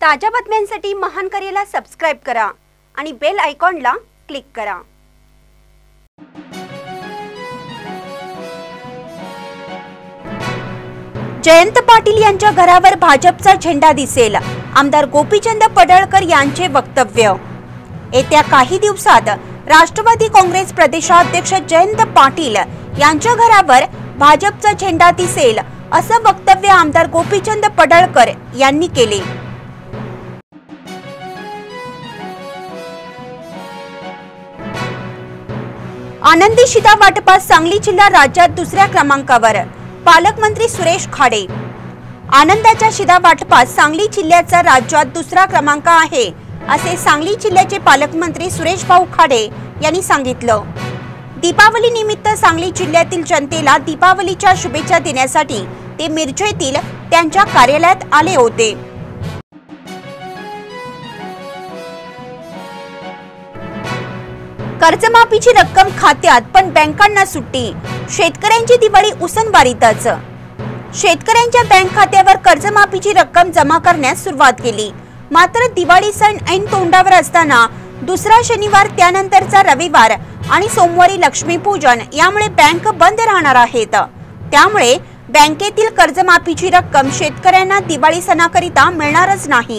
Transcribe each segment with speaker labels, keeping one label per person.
Speaker 1: ताज्या बातम्यांसाठी महान करेला सबस्क्राइब करा आणि बेल आयकॉनला क्लिक करा। जयंत पाटील यांच्या घरावर भाजपचा झेंडा दिसेल, आमदार गोपीचंद पडळकर यांचे वक्तव्य। येत्या काही दिवसात राष्ट्रवादी काँग्रेस प्रदेशाध्यक्ष जयंत पाटील यांच्या घरावर भाजपचा झेंडा दिसेल असं वक्तव्य आमदार गोपीचंद पडळकर यांनी केले। आनंदी शिधा वाटपात सांगली जिल्हा राज्यात दुसऱ्या क्रमांकावर, पालकमंत्री सुरेश खाडे। आनंदाच्या शिधा वाटपात सांगली जिल्ह्याचा राज्यात दुसरा क्रमांक आहे असे सांगली जिल्ह्याचे पालकमंत्री सुरेश भाऊ खाडे यांनी सांगितलं। दीपावली निमित्त सांगली जिल्ह्यातील जनतेला दीपावलीच्या शुभेच्छा देण्यासाठी ते मिरजेतील त्यांच्या कार्यालयात आले होते। कर्जमाफीची रक्कम खात्यात पण बँकांना सुट्टी, शेतकऱ्यांची दिवाळी उसनबारीतच। शेतकऱ्यांच्या बँक खात्यावर कर्जमाफीची रक्कम जमा करण्यास सुरुवात केली, मात्र दिवाळी सण ऐन तोंडावर असताना दुसरा शनिवार त्यानंतरचा रविवार आणि सोमवारी लक्ष्मीपूजन यामुळे बँक बंद राहणार आहेत। त्यामुळे बँकेतील कर्जमाफीची रक्कम शेतकऱ्यांना दिवाळी सणाकरिता मिळणारच नाही।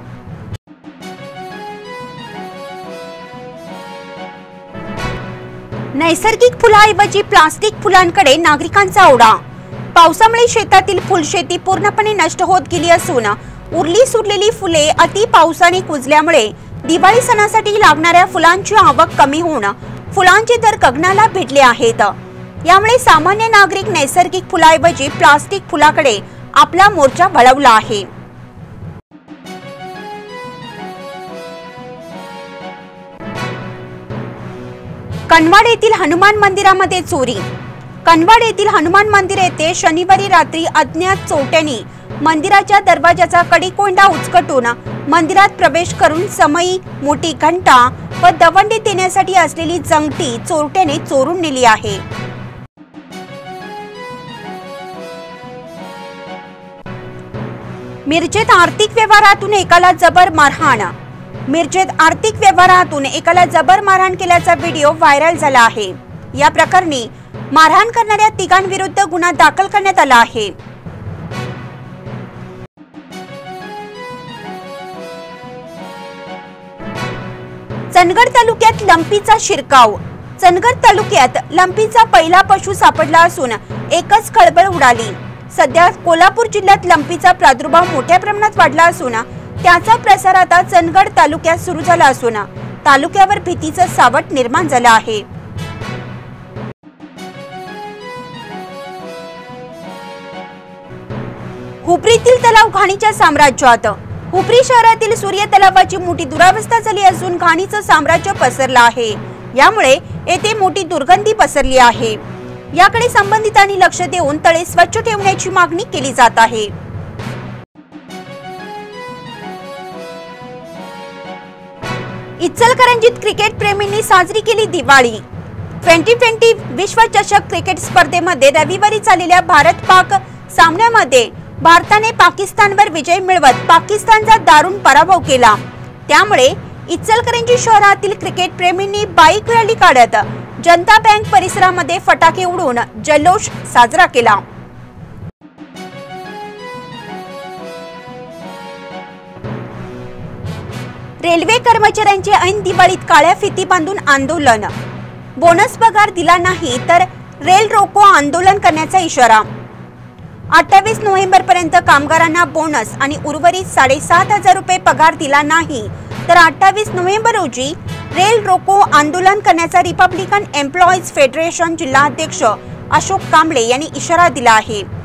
Speaker 1: नैसर्गिक फुलांऐवजी प्लास्टिक फुलांकडे नागरिकांचा ओढा। पावसामुळे शेतातील फुलशेती पूर्णपणे नष्ट होत गेली असून उरली सुरलेली फुले अति पावसाने कुजल्यामुळे दिवाळी सणासाठी लागणाऱ्या फुलांची आवक कमी होऊन फुलांचे दर गगनाला भिडले आहेत। यामुळे सामान्य नागरिक नैसर्गिक फुलांऐवजी प्लास्टिक फुलाकडे आपला मोर्चा वळवला आहे। कनवाड येथील हनुमान मंदिरामध्ये चोरी। कनवाड येथील हनुमान मंदिर येथे शनिवारी रात्री अज्ञात चोरट्यांनी मंदिराच्या दरवाजाचा कडेकोंडा उचकटून मंदिरात प्रवेश करून समई, मोठी घंटा व दवंडी देण्यासाठी असलेली जंगटी चोरट्याने चोरून नेली आहे। मिरजेत आर्थिक व्यवहारातून एकाला जबर मारहाण। मिरजेत आर्थिक व्यवहारातून एकाला जबर मारहाण केल्याचा व्हिडिओ व्हायरल झाला आहे। या प्रकरणी मारहाण करणाऱ्या तिघांविरुद्ध गुन्हा दाखल करण्यात आला आहे। चंदगड तालुक्यात लंपीचा शिरकाव। चंदगड तालुक्यात लंपीचा पहिला पशु सापडला असून एकच खळबळ उडाली। सध्या कोल्हापूर जिल्ह्यात लंपीचा प्रादुर्भाव मोठ्या प्रमाणात वाढला असून त्याचा प्रसार आता चंदगड तालुक्यात सुरू झाला असून तालुक्यावर भीतीचं सावट निर्माण झालं आहे। हुपरीतील तलाव घाणीच्या साम्राज्यात। हुपरी शहरातील सूर्य तलावाची मोठी दुरावस्था झाली असून घाणीचं साम्राज्य पसरलं आहे। यामुळे येथे मोठी दुर्गंधी पसरली आहे। याकडे संबंधितांनी लक्ष देऊन तळे स्वच्छ ठेवण्याची मागणी केली जात आहे। इचलकरंजीत क्रिकेट प्रेमींनी साजरी केली दिवाळी। 2020 विश्वचषक क्रिकेट स्पर्धेमध्ये रविवारी झालेल्या भारत-पाक सामन्यामध्ये भारताने पाकिस्तानवर विजय मिळवत पाकिस्तानचा दारुण पराभव केला। त्यामुळे इचलकरंजी शहरातील क्रिकेट प्रेमींनी बाईक रॅली काढत जनता बँक परिसरामध्ये फटाके उडवून जल्लोष साजरा केला। रेल्वे कर्मचाऱ्यांचे ऐन दिवाळीत काळ्या फिती बांधून आंदोलन। बोनस पगार दिला नाही तर रेल रोको आंदोलन करण्याचा इशारा। 28 नोव्हेंबर पर्यंत कामगारांना बोनस आणि उर्वरित 7,500 रुपये पगार दिला नाही तर 28 नोव्हेंबर रोजी रेल रोको आंदोलन करण्याचा रिपब्लिकन एम्प्लॉईज फेडरेशन जिल्हाध्यक्ष अशोक कांबळे यांनी इशारा दिला आहे।